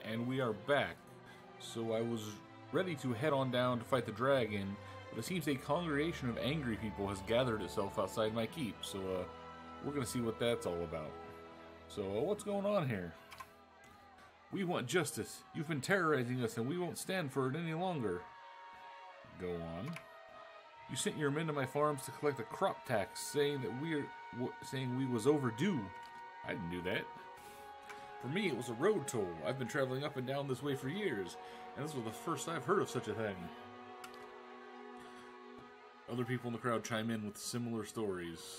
And we are back. So I was ready to head on down to fight the dragon, but it seems a congregation of angry people has gathered itself outside my keep, so we're gonna see what that's all about. So what's going on here? We want justice. You've been terrorizing us and we won't stand for it any longer. Go on. You sent your men to my farms to collect a crop tax, saying that we was overdue. I didn't do that. For me, it was a road toll. I've been traveling up and down this way for years, and this was the first I've heard of such a thing. Other people in the crowd chime in with similar stories.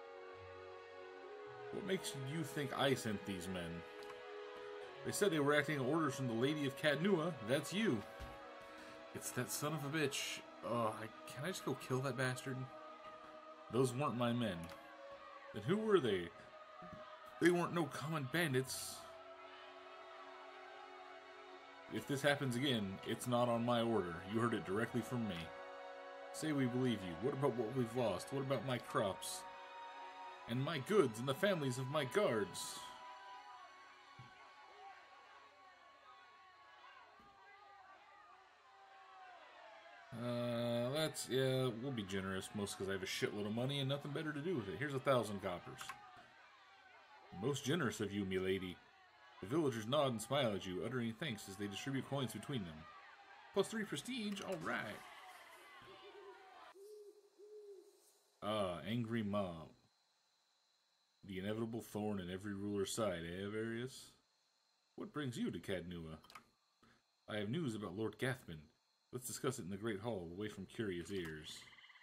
What makes you think I sent these men? They said they were acting on orders from the Lady of Cadnua. That's you. It's that son of a bitch. Can I just go kill that bastard? Those weren't my men. Then who were they? They weren't no common bandits. If this happens again, it's not on my order. You heard it directly from me. Say we believe you. What about what we've lost? What about my crops? And my goods and the families of my guards? Yeah, we'll be generous, most because I have a shitload of money and nothing better to do with it. Here's 1,000 coppers. Most generous of you, milady. The villagers nod and smile at you, uttering thanks as they distribute coins between them. Plus 3 prestige, alright. Angry mob. The inevitable thorn in every ruler's side, eh, Various? What brings you to Cadnua? I have news about Lord Gathman. Let's discuss it in the Great Hall, away from curious ears.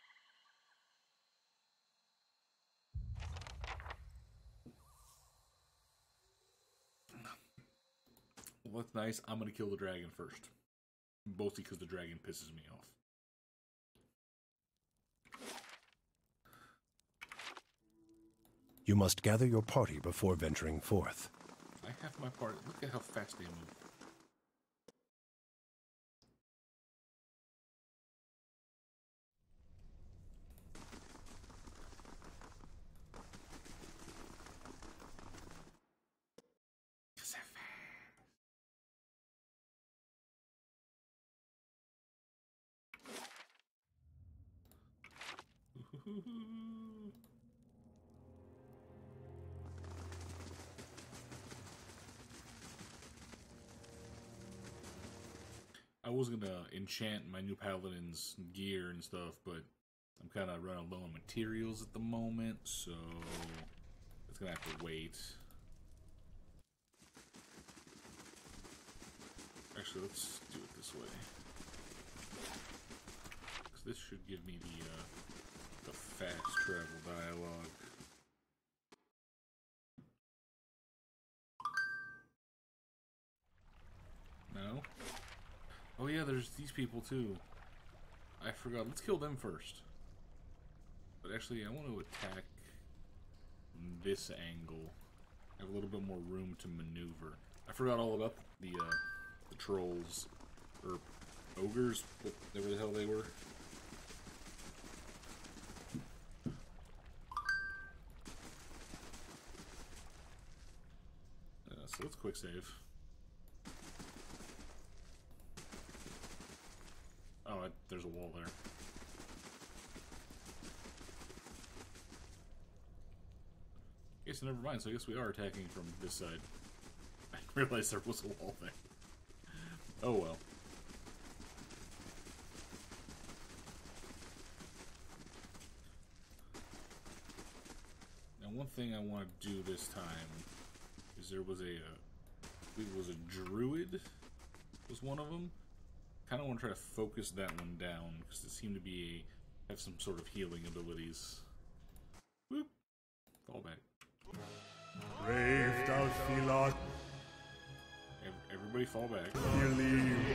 Well, that's nice. I'm gonna kill the dragon first. Mostly because the dragon pisses me off. You must gather your party before venturing forth. I have my party. Look at how fast they move. I was gonna enchant my new paladin's gear and stuff, but I'm kind of running low on materials at the moment, so it's gonna have to wait. Actually, let's do it this way, because this should give me the fast travel dialogue. No? Oh yeah, there's these people too. I forgot. Let's kill them first. But actually, I want to attack this angle. I have a little bit more room to maneuver. I forgot all about the trolls. Or ogres, whatever the hell they were. So let's quick save. Oh, there's a wall there. Okay, so never mind. So I guess we are attacking from this side. I didn't realize there was a wall there. Oh well. Now, one thing I want to do this time is there was I believe it was a druid. Was one of them. Kind of want to try to focus that one down because it seemed to have some sort of healing abilities. Whoop! Fall back. Brave Dalfila. Everybody fall back. Believe.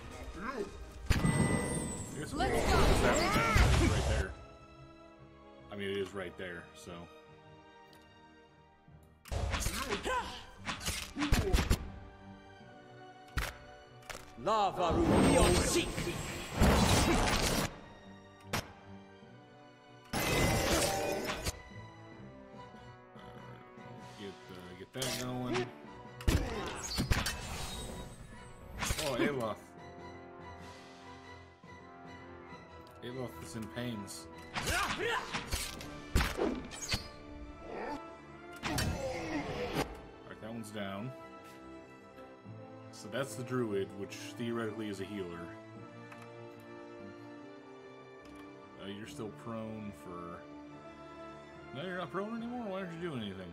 Let's go! Right there. I mean, it is right there, so. Lava Rubion Seek! Get that going. Aloth is in pains. Alright, that one's down. So that's the druid, which theoretically is a healer. You're still prone for... No, you're not prone anymore? Why aren't you doing anything?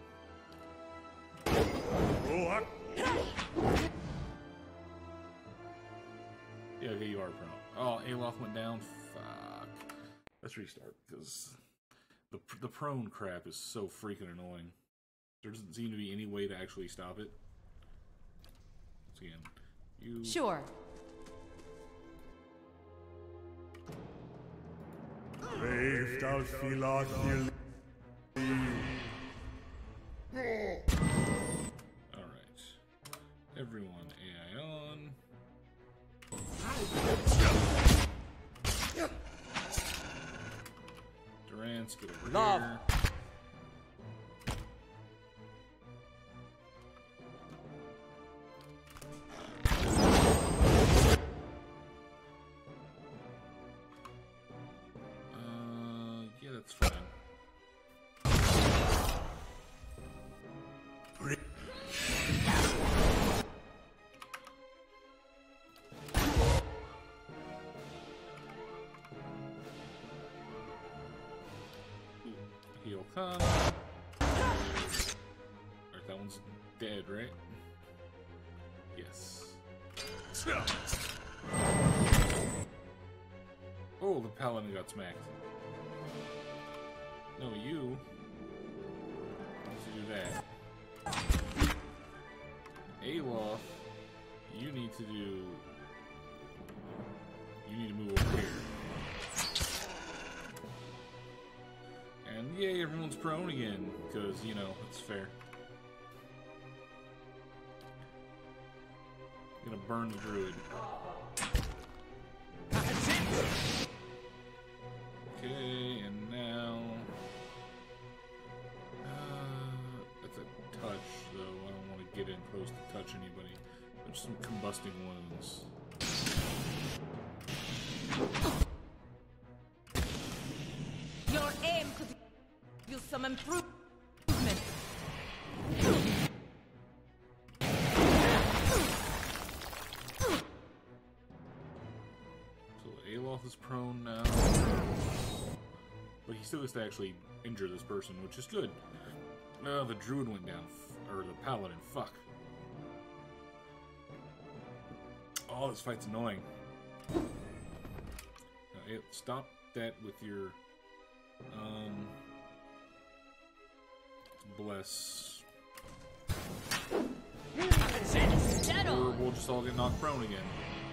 Yeah, okay, you are prone. Oh, Aloth went down? Fuck. Let's restart, because the prone crap is so freaking annoying. There doesn't seem to be any way to actually stop it. So again, you... Sure. Brave thou Philoth, Alright. Everyone AI on. Durance, get over Love. here. Yeah, that's fine. He'll come. Alright, that one's dead, right? Yes. Oh, the paladin got smacked. No, you need to do that. Aloth, you need to do... You need to move over here. And yay, everyone's prone again, because, you know, it's fair. I'm gonna burn the druid. Okay, and now... that's a touch, though. I don't want to get in close to touch anybody. There's some combusting wounds. Your aim could use some improvement. So Aloth is prone now. But he still has to actually injure this person, which is good. The druid went down. Or the paladin. Fuck. Oh, this fight's annoying. Stop that with your... bless. Or we'll just all get knocked prone again.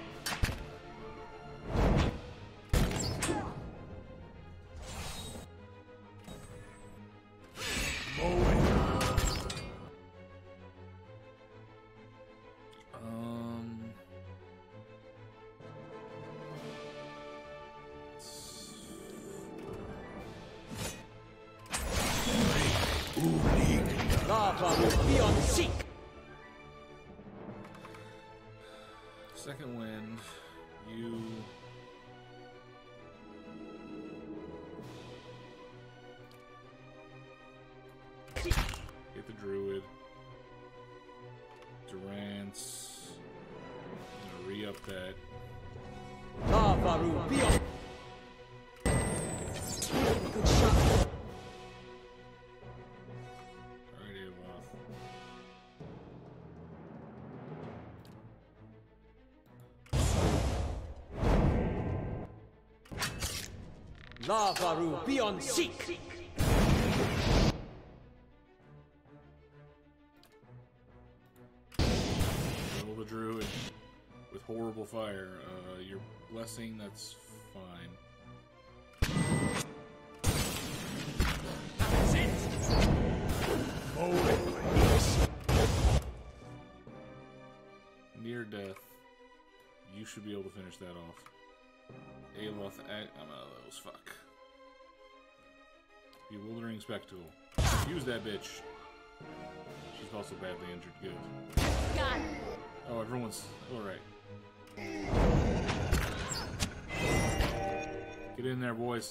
Lava will be on seek. Second wind, you... Get the druid. Durance. I'm gonna re-up that. Lava will be on. Good shot. Alright, Aloth. Lava will be on seek. Kill the druid with horrible fire. Your blessing, that's fine. Near death. You should be able to finish that off. Aloth, I'm out of those. Fuck. Bewildering spectacle. Use that bitch. She's also badly injured. Good. God. Oh, everyone's alright. Get in there, boys.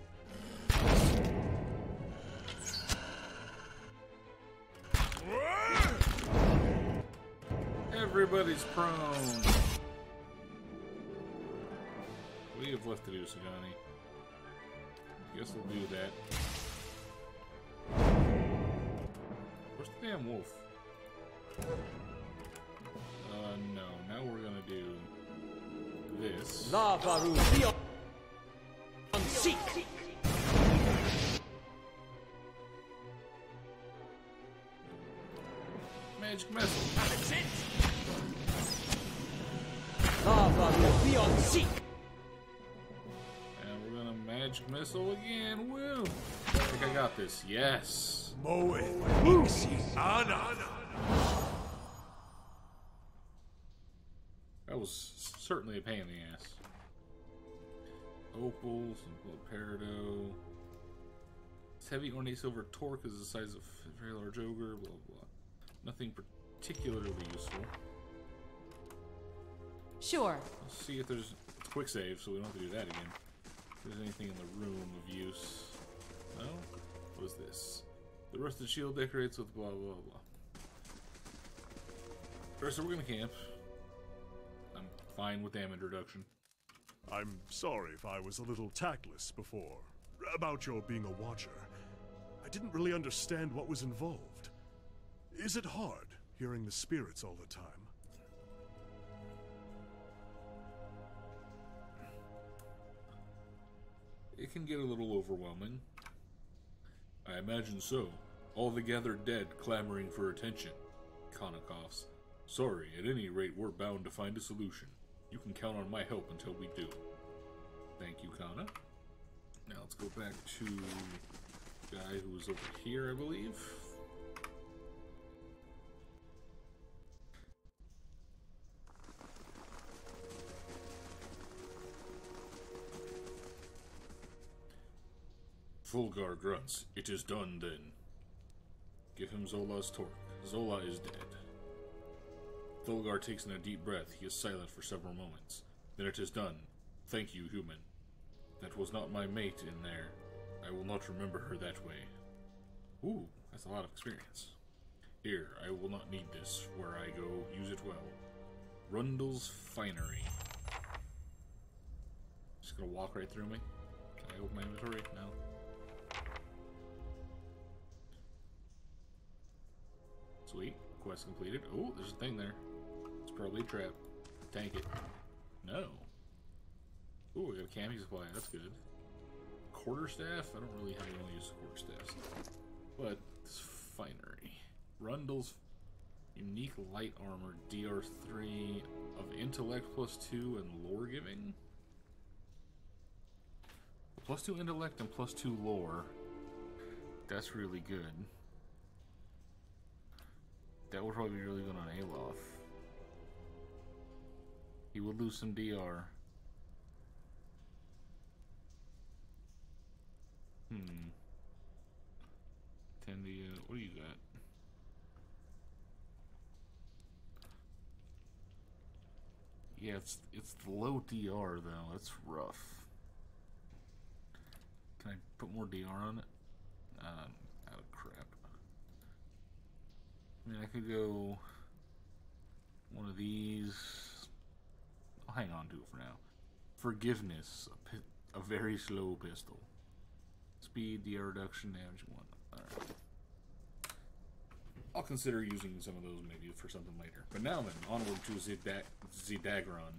Everybody's prone. We have left to do, Sagani. Guess we'll do that. Where's the damn wolf? No. Now we're gonna do this. Lavaru beyond seek. Magic missile. Lavaru beyond seek. And we're gonna magic missile again. Woo! I think I got this. Yes. Moe Ixi Ana. That was certainly a pain in the ass. Opals and Peridot. This heavy ornate silver torque is the size of a very large ogre. Blah blah. Nothing particularly useful. Sure. Let's see if there's a quick save, so we don't have to do that again. If there's anything in the room of use. No? What is this? The rusted shield decorates with blah blah blah. Alright, so we're gonna camp. I'm fine with damage reduction. I'm sorry if I was a little tactless before. About your being a watcher. I didn't really understand what was involved. Is it hard, hearing the spirits all the time? It can get a little overwhelming. I imagine so. All the gathered dead clamoring for attention. Kana coughs. Sorry, at any rate we're bound to find a solution. You can count on my help until we do. Thank you, Kana. Now let's go back to the guy who was over here, I believe. Fulgar grunts. It is done, then. Give him Zola's torque. Zola is dead. Fulgar takes in a deep breath. He is silent for several moments. Then it is done. Thank you, human. That was not my mate in there. I will not remember her that way. Ooh, that's a lot of experience. Here, I will not need this. Where I go, use it well. Rundle's Finery. Just gonna walk right through me. Can I open my inventory? No. Sweet. Quest completed. Oh, there's a thing there. It's probably a trap. Tank it. No. Ooh, we got a camping supply. That's good. Quarterstaff? I don't really have any use of quarterstaffs. But this finery. Rundle's unique light armor. DR3 of intellect +2 and lore giving. +2 intellect and +2 lore. That's really good. That would probably be really good on Aloth. He would lose some DR. Tendia, what do you got? Yeah, it's the low DR though. That's rough. Can I put more DR on it? Out of crap. I mean, I could go one of these. I'll hang on to it for now. Forgiveness, a very slow pistol. Speed, DR reduction, damage 1. Alright. I'll consider using some of those maybe for something later. But now then, onward to Zidagron.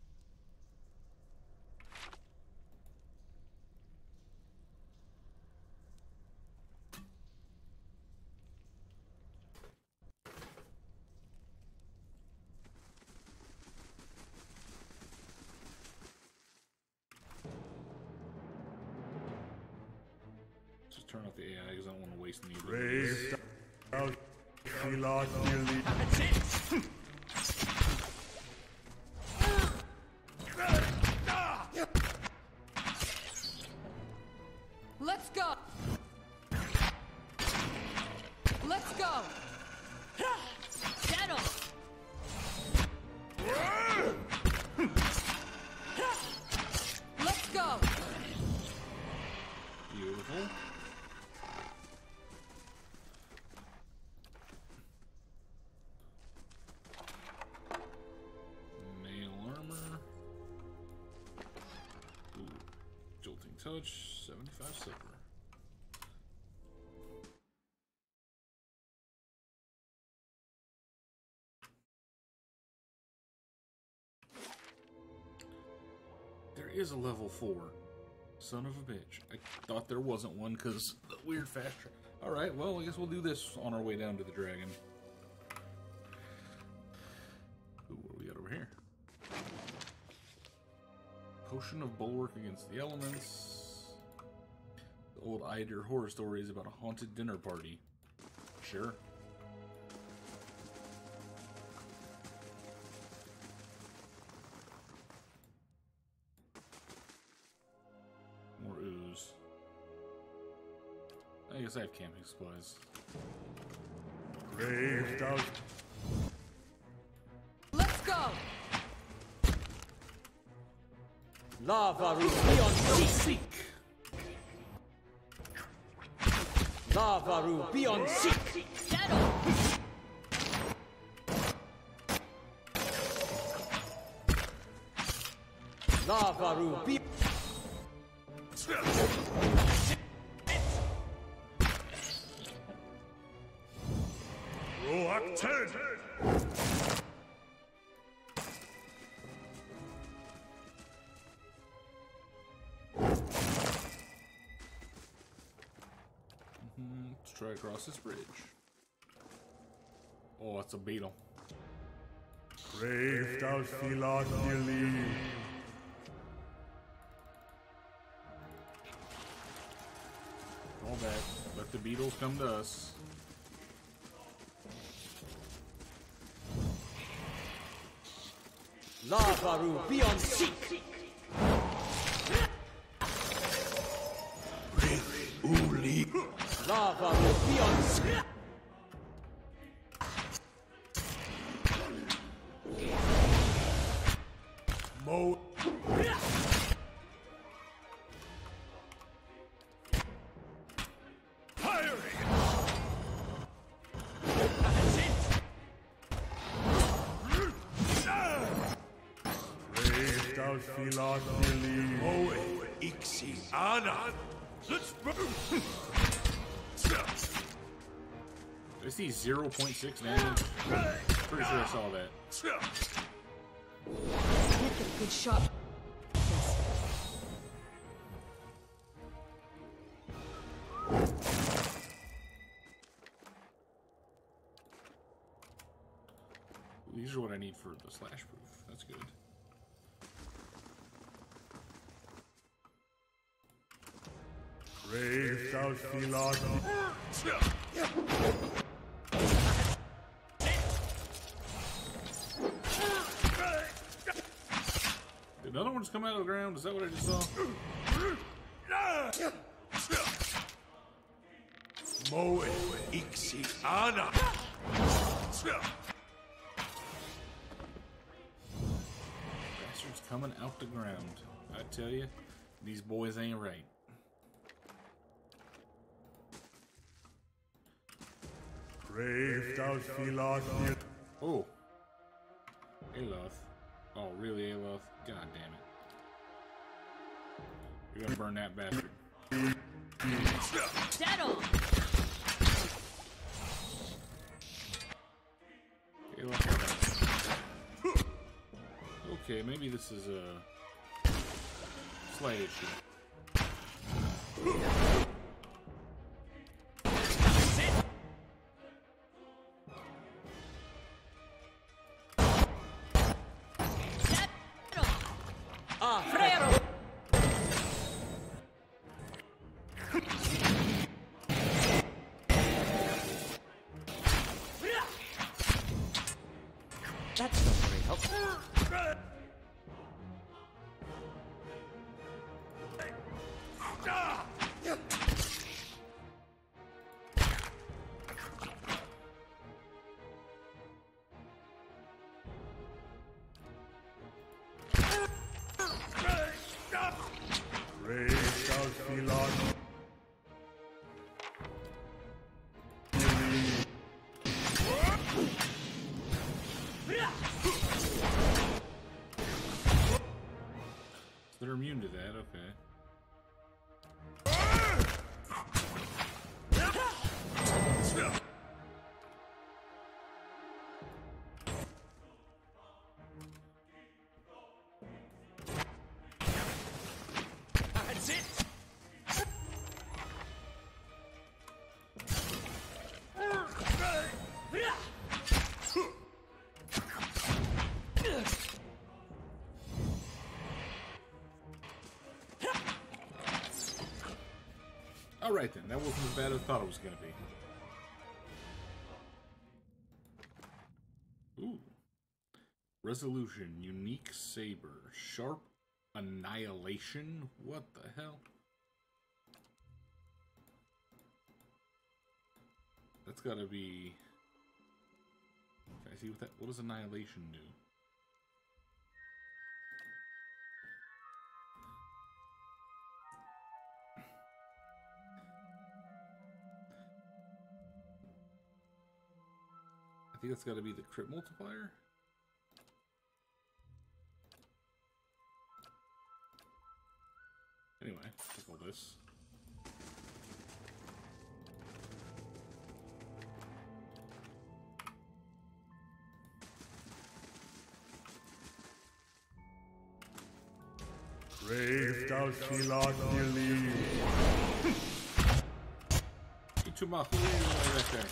Just turn off the AI because I don't want to waste any of Raised out Philakili. Let's go. Let's go. Settle. Let's go. touch, 75 silver. There is a level 4. Son of a bitch. I thought there wasn't one because the weird fast track. Alright, well, I guess we'll do this on our way down to the dragon. Ooh, what do we got over here? Potion of Bulwark against the elements. The old Eidir horror stories about a haunted dinner party. Sure. More ooze. I guess I have camping supplies. Braved out. Let's go! Lava Ruby seek. Lava Ruby seek. Settle! Lava Ruby. Roak 10! Let's try across this bridge. Oh, it's a beetle. Braved out Philogili. Fall back. Let the beetles come to us. Lava Ruby seek. Lava Ruby seek. Mo. Braved out Philogili. Moe. Ixi. Ana. Let's move. I see 0.6 damage. Pretty sure I saw that. Get a good shot. These are what I need for the slash proof. That's good. Braved out Philogili. Did another one just come out of the ground? Is that what I just saw? Moe. Ixi. Ana. Bastards coming out the ground. I tell you, these boys ain't right. Braved out Philogili. Oh. Aloth. Oh, really, Aloth? God damn it. You're gonna burn that bastard. Settle! Aloth. Okay, maybe this is a slight issue. Frero! That's not very helpful. Braved out Philogili. They're immune to that, okay. Alright then, that wasn't as bad as I thought it was going to be. Ooh. Resolution, unique saber, sharp annihilation. What the hell? That's gotta be... Can I see what that... What does annihilation do? I think that's gotta be the crit multiplier. Anyway, take all this. Brave thou shalt not believe. Ichumahu right there.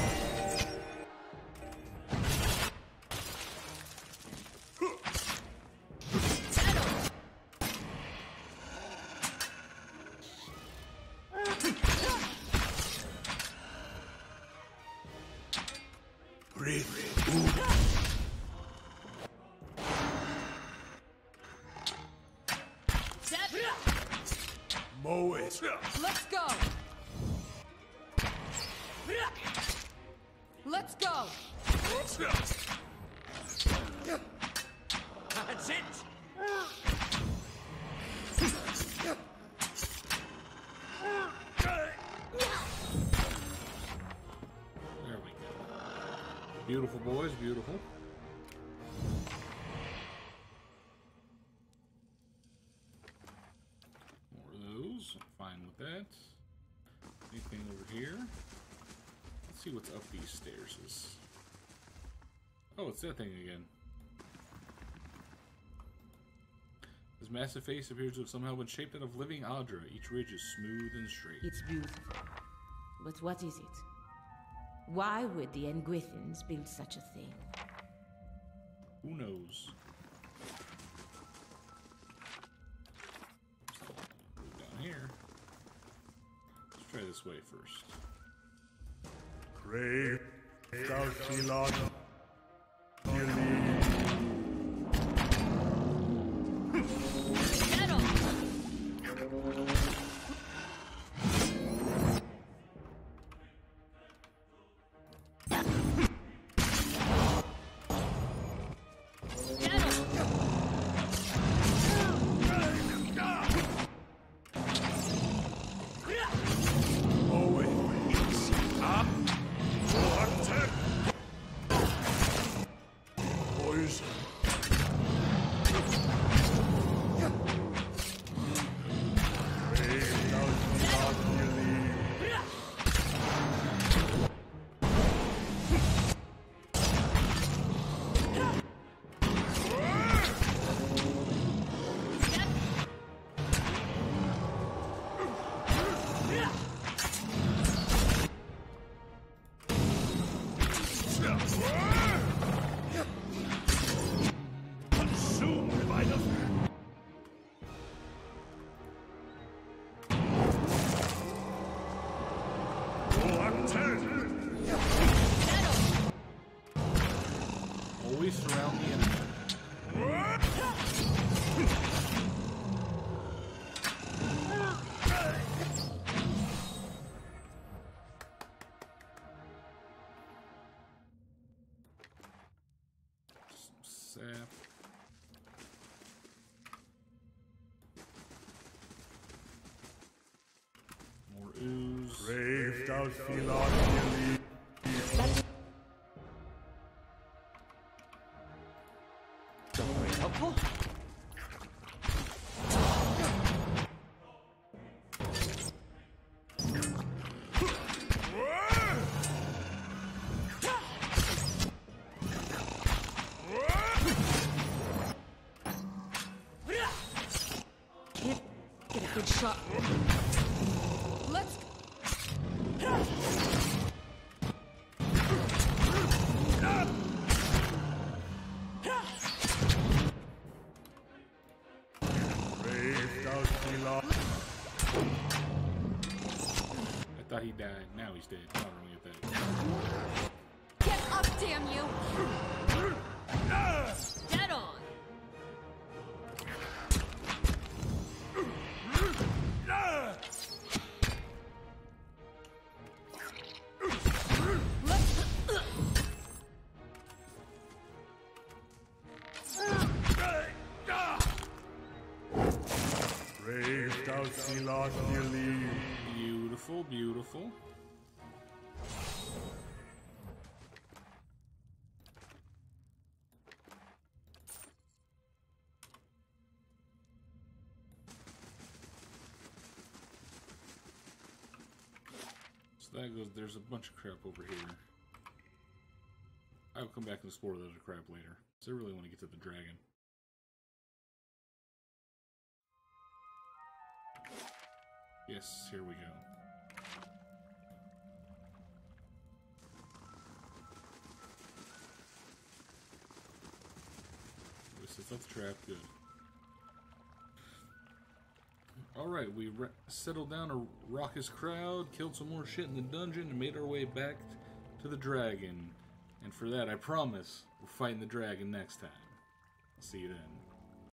Mow it. Let's go. Let's go. That's it! There we go. Beautiful boys, beautiful. More of those. I'm fine with that. Anything over here? Let's see what's up these stairs. Oh, it's that thing again. This massive face appears to have somehow been shaped out of living Adra. Each ridge is smooth and straight. It's beautiful. But what is it? Why would the Engwithans build such a thing? Who knows? Move down here. Let's try this way first. Brave thou shalt not believe. Consumed by the Always surround the enemy. Some sap. More ooze. Brave thou shalt not believe. Very helpful. Get a good shot. Let's... Brave thou shalt not. thought he died. Now he's dead. I don't get that. Get up, damn you! Dead on! Beautiful, beautiful. So that goes, there's a bunch of crap over here. I'll come back and explore the other crap later. So I really want to get to the dragon. Yes, here we go. This is the trap, good. Alright, we settled down a raucous crowd, killed some more shit in the dungeon, and made our way back to the dragon. And for that, I promise, we're fighting the dragon next time. I'll see you then.